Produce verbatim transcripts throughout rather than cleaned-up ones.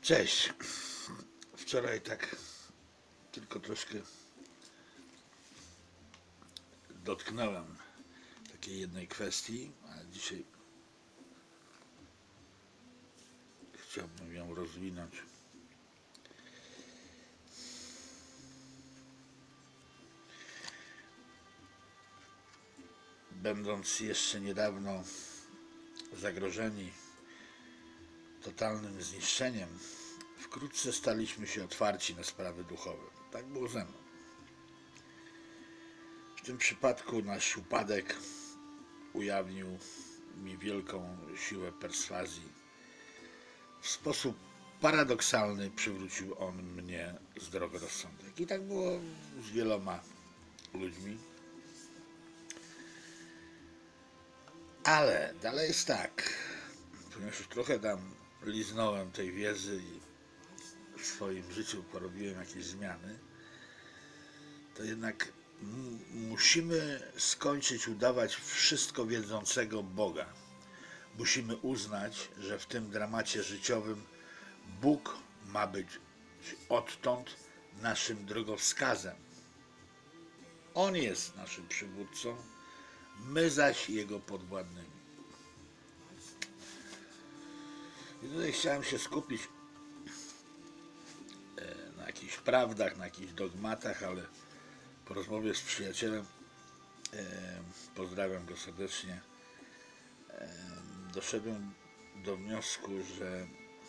Cześć. Wczoraj tak tylko troszkę dotknąłem takiej jednej kwestii, a dzisiaj chciałbym ją rozwinąć. Będąc jeszcze niedawno zagrożeni totalnym zniszczeniem, wkrótce staliśmy się otwarci na sprawy duchowe. Tak było ze mną. W tym przypadku nasz upadek ujawnił mi wielką siłę perswazji. W sposób paradoksalny przywrócił on mnie zdrowy rozsądek. I tak było z wieloma ludźmi. Ale dalej jest tak, ponieważ już trochę tam liznąłem tej wiedzy i w swoim życiu porobiłem jakieś zmiany, to jednak musimy skończyć udawać wszystko wiedzącego Boga. Musimy uznać, że w tym dramacie życiowym Bóg ma być odtąd naszym drogowskazem. On jest naszym przywódcą, my zaś Jego podwładnymi. I tutaj chciałem się skupić na jakichś prawdach, na jakichś dogmatach, ale po rozmowie z przyjacielem, pozdrawiam go serdecznie, doszedłem do wniosku, że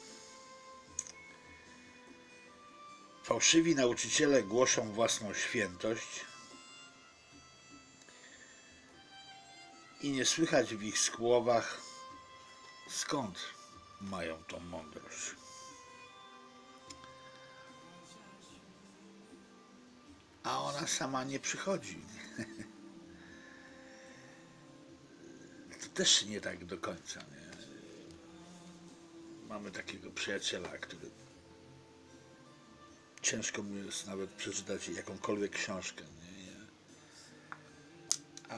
fałszywi nauczyciele głoszą własną świętość i nie słychać w ich słowach, skąd mają tą mądrość. A ona sama nie przychodzi. To też nie tak do końca. Nie? Mamy takiego przyjaciela, który ciężko mi jest nawet przeczytać jakąkolwiek książkę. Nie? A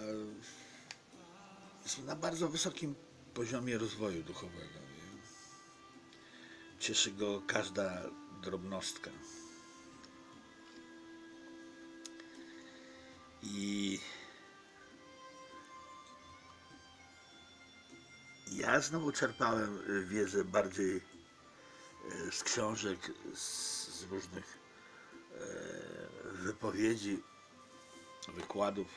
jest na bardzo wysokim poziomie rozwoju duchowego. Nie? Cieszy go każda drobnostka. I ja znowu czerpałem wiedzę bardziej z książek, z różnych wypowiedzi, wykładów.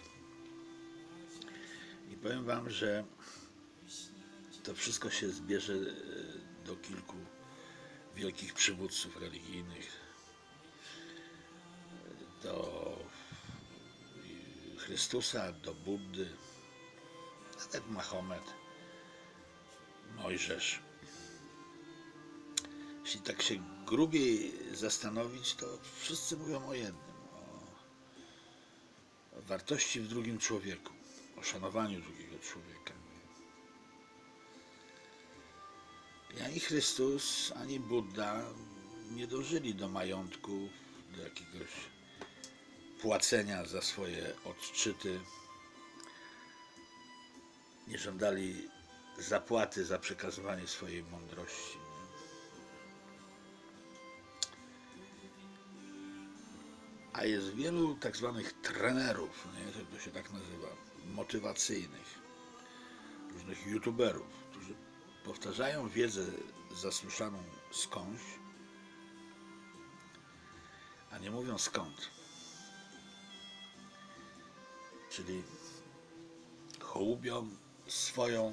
I powiem wam, że to wszystko się zbierze do kilku wielkich przywódców religijnych, do Chrystusa, do Buddy, nawet Mahomet, Mojżesz. Jeśli tak się grubiej zastanowić, to wszyscy mówią o jednym, o wartości w drugim człowieku, o szanowaniu drugiego człowieka. I ani Chrystus, ani Budda nie dążyli do majątku, do jakiegoś płacenia za swoje odczyty. Nie żądali zapłaty za przekazywanie swojej mądrości. A jest wielu tak zwanych trenerów, nie? To się tak nazywa, motywacyjnych, różnych youtuberów, którzy powtarzają wiedzę zasłyszaną skądś, a nie mówią skąd. Czyli hołubią swoją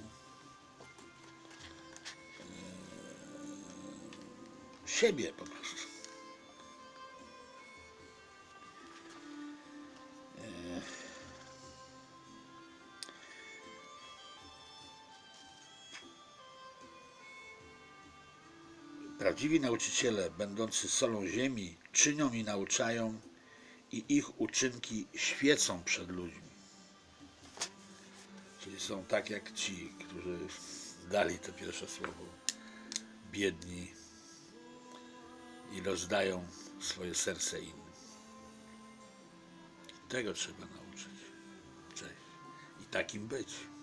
e, siebie po prostu. E, prawdziwi nauczyciele, będący solą ziemi, czynią i nauczają, i ich uczynki świecą przed ludźmi. Czyli są tak jak ci, którzy dali to pierwsze słowo, biedni i rozdają swoje serce innym. Tego trzeba nauczyć. Cześć. I takim być.